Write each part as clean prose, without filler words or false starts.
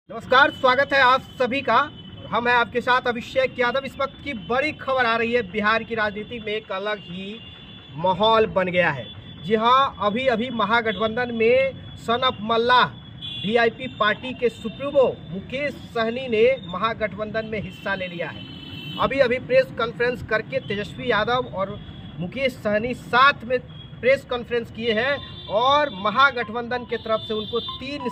नमस्कार, स्वागत है आप सभी का। हम हैं आपके साथ अभिषेक यादव। इस वक्त की बड़ी खबर आ रही है, बिहार की राजनीति में एक अलग ही माहौल बन गया है। जी हाँ, अभी अभी महागठबंधन में son of Mallah VIP party के सुप्रीमो मुकेश सहनी ने महागठबंधन में हिस्सा ले लिया है। अभी अभी प्रेस कॉन्फ्रेंस करके तेजस्वी यादव और मुकेश सहनी साथ में प्रेस कॉन्फ्रेंस किए हैं और महागठबंधन के तरफ से उनको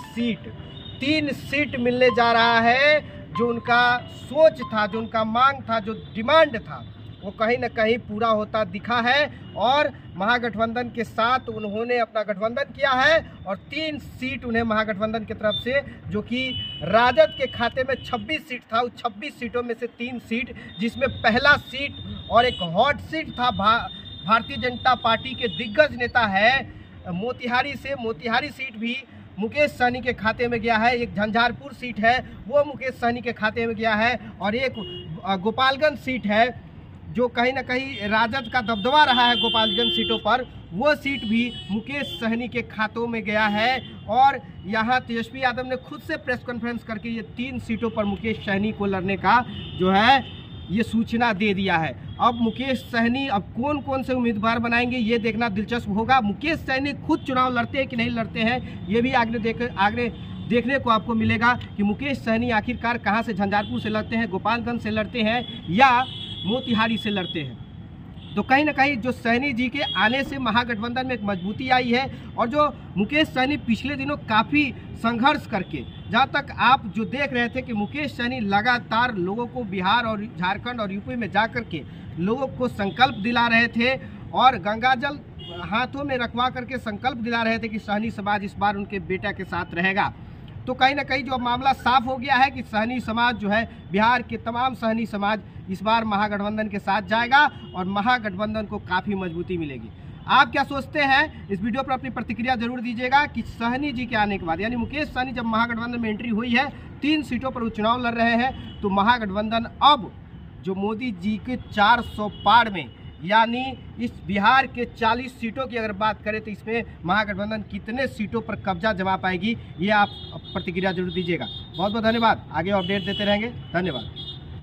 तीन सीट मिलने जा रहा है। जो उनका सोच था, जो उनका मांग था, जो डिमांड था, वो कहीं ना कहीं पूरा होता दिखा है और महागठबंधन के साथ उन्होंने अपना गठबंधन किया है और 3 सीट उन्हें महागठबंधन की तरफ से, जो कि राजद के खाते में 26 सीट था, उस 26 सीटों में से 3 सीट, जिसमें पहला सीट और एक हॉट सीट था भारतीय जनता पार्टी के दिग्गज नेता है मोतिहारी सीट भी मुकेश सहनी के खाते में गया है। एक झंझारपुर सीट है, वो मुकेश सहनी के खाते में गया है और एक गोपालगंज सीट है, जो कहीं ना कहीं राजद का दबदबा रहा है गोपालगंज सीटों पर, वो सीट भी मुकेश सहनी के खातों में गया है। और यहाँ तेजस्वी यादव ने खुद से प्रेस कॉन्फ्रेंस करके ये 3 सीटों पर मुकेश सहनी को लड़ने का जो है ये सूचना दे दिया है। अब मुकेश सहनी अब कौन से उम्मीदवार बनाएंगे ये देखना दिलचस्प होगा। मुकेश सहनी खुद चुनाव लड़ते हैं कि नहीं लड़ते हैं, ये भी आगे देखने को आपको मिलेगा कि मुकेश सहनी आखिरकार कहां से, झंझारपुर से लड़ते हैं, गोपालगंज से लड़ते हैं या मोतिहारी से लड़ते हैं। तो कहीं ना कहीं जो सहनी जी के आने से महागठबंधन में एक मजबूती आई है और जो मुकेश सहनी पिछले दिनों काफ़ी संघर्ष करके, जहाँ तक आप जो देख रहे थे कि मुकेश सहनी लगातार लोगों को बिहार और झारखंड और यूपी में जा कर के लोगों को संकल्प दिला रहे थे और गंगाजल हाथों में रखवा करके संकल्प दिला रहे थे कि सहनी समाज इस बार उनके बेटा के साथ रहेगा। तो कहीं ना कहीं जो मामला साफ हो गया है कि सहनी समाज जो है, बिहार के तमाम सहनी समाज इस बार महागठबंधन के साथ जाएगा और महागठबंधन को काफ़ी मजबूती मिलेगी। आप क्या सोचते हैं, इस वीडियो पर अपनी प्रतिक्रिया जरूर दीजिएगा कि सहनी जी के आने के बाद, यानी मुकेश सहनी जब महागठबंधन में एंट्री हुई है, 3 सीटों पर वो चुनाव लड़ रहे हैं, तो महागठबंधन अब जो मोदी जी के 400 पार में, यानी इस बिहार के 40 सीटों की अगर बात करें तो इसमें महागठबंधन कितने सीटों पर कब्जा जमा पाएगी, ये आप प्रतिक्रिया जरूर दीजिएगा। बहुत बहुत धन्यवाद। आगे अपडेट देते रहेंगे। धन्यवाद।